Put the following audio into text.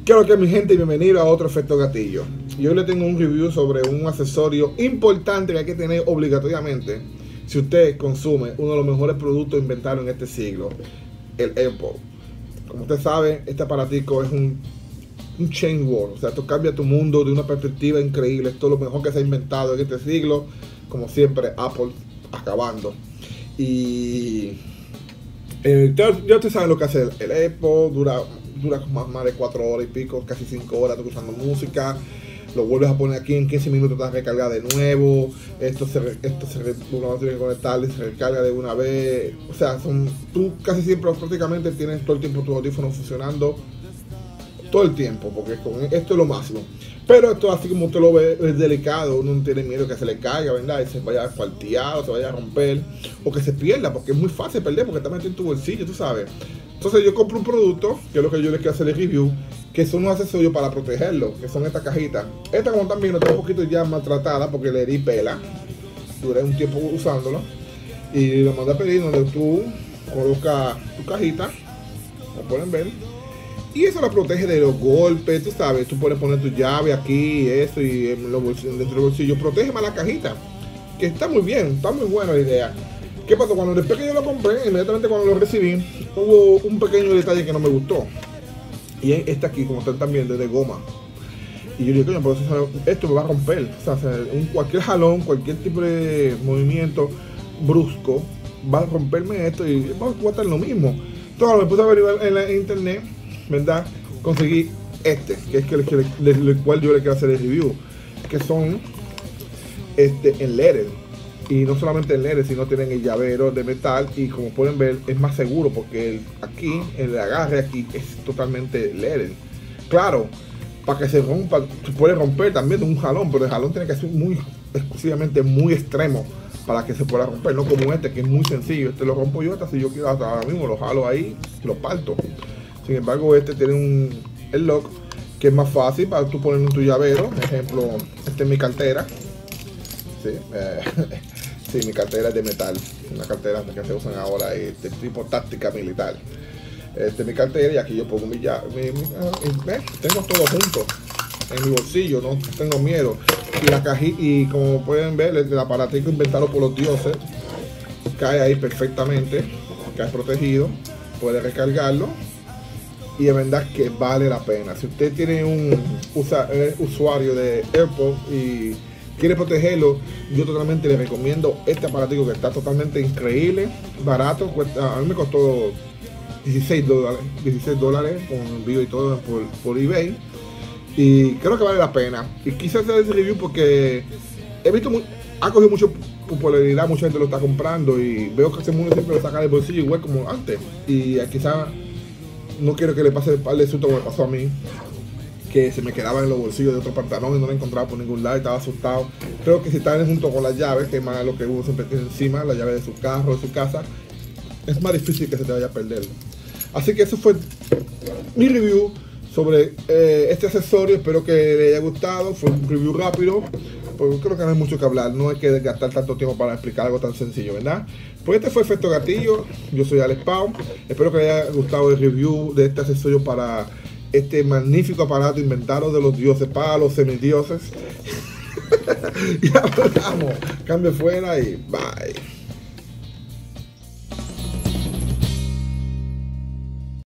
¿Qué es lo que mi gente? Bienvenido a otro Efecto Gatillo. Y hoy le tengo un review sobre un accesorio importante que hay que tener obligatoriamente si usted consume uno de los mejores productos inventados en este siglo, el AirPod. Como usted sabe, este aparatico es un change world, o sea, esto cambia tu mundo de una perspectiva increíble. Esto es lo mejor que se ha inventado en este siglo. Como siempre, Apple acabando. Y ya ustedes saben lo que hace el AirPod. Dura más de 4 horas y pico, casi 5 horas escuchando música. Lo vuelves a poner aquí, en 15 minutos te recarga de nuevo. Esto uno tiene que conectarle y se recarga de una vez. O sea, tú casi siempre prácticamente tienes todo el tiempo tus audífonos funcionando todo el tiempo, porque con esto es lo máximo. Pero esto, así como usted lo ve, es delicado. Uno no tiene miedo que se le caiga, ¿verdad? Y se vaya a faltear o se vaya a romper o que se pierda, porque es muy fácil perder porque está metido en tu bolsillo, tú sabes. Entonces yo compro un producto, que es lo que yo les quiero hacer el review, que son unos accesorios para protegerlo, que son estas cajitas. Esta, como están viendo, está un poquito ya maltratada porque le di pela. Duré un tiempo usándolo y lo mandé a pedir donde tú colocas tu cajita, como pueden ver, y eso la protege de los golpes, tú sabes. Tú puedes poner tu llave aquí, eso, y en los bolsillos, dentro del bolsillo protege más la cajita, que está muy bien, está muy buena la idea. ¿Qué pasó? Cuando después que yo lo compré, inmediatamente cuando lo recibí, hubo un pequeño detalle que no me gustó. Y es este aquí, como ustedes están viendo, es de goma. Y yo dije, coño, pero esto me va a romper. O sea, cualquier jalón, cualquier tipo de movimiento brusco va a romperme esto y va a estar lo mismo. Entonces me puse a averiguar en la internet, ¿verdad? Conseguí este, que es el cual yo le quiero hacer el review, que son en LED. Y no solamente el LED, sino tienen el llavero de metal, y como pueden ver es más seguro porque aquí, el agarre aquí es totalmente LED. Claro, para que se rompa, se puede romper también de un jalón, pero el jalón tiene que ser exclusivamente muy extremo para que se pueda romper, no como este que es muy sencillo. Este lo rompo yo hasta si yo quiero, hasta ahora mismo lo jalo ahí y lo parto. Sin embargo, este tiene el lock que es más fácil para tú poner en tu llavero. Por ejemplo, este es mi cartera. Sí, sí, mi cartera es de metal, una cartera que se usan ahora de tipo táctica militar. Mi cartera, y aquí yo pongo mi llave. Tengo todo junto en mi bolsillo, no tengo miedo. Y la cajita, y como pueden ver, el aparatico inventado por los dioses cae ahí perfectamente, cae protegido, puede recargarlo. Y de verdad que vale la pena. Si usted tiene un usuario de AirPod y quiere protegerlo, yo totalmente le recomiendo este aparatico, que está totalmente increíble, barato. A mí me costó $16 con envío y todo por eBay, y creo que vale la pena. Y quise hacer ese review porque he visto ha cogido mucha popularidad, mucha gente lo está comprando y veo que ese mundo siempre lo saca del bolsillo igual como antes. Y quizás no quiero que le pase el par de susto que me pasó a mí, que se me quedaba en los bolsillos de otro pantalón y no lo encontraba por ningún lado y estaba asustado. Creo que si están junto con las llaves, que es más lo que uno siempre tiene encima, la llave de su carro, de su casa, es más difícil que se te vaya a perder. Así que eso fue mi review sobre este accesorio. Espero que les haya gustado. Fue un review rápido, porque creo que no hay mucho que hablar, no hay que gastar tanto tiempo para explicar algo tan sencillo, ¿verdad? Pues este fue Efecto Gatillo. Yo soy Alex Pau. Espero que les haya gustado el review de este accesorio para este magnífico aparato inventado de los dioses para los semidioses. Ya vamos, cambio fuera y bye.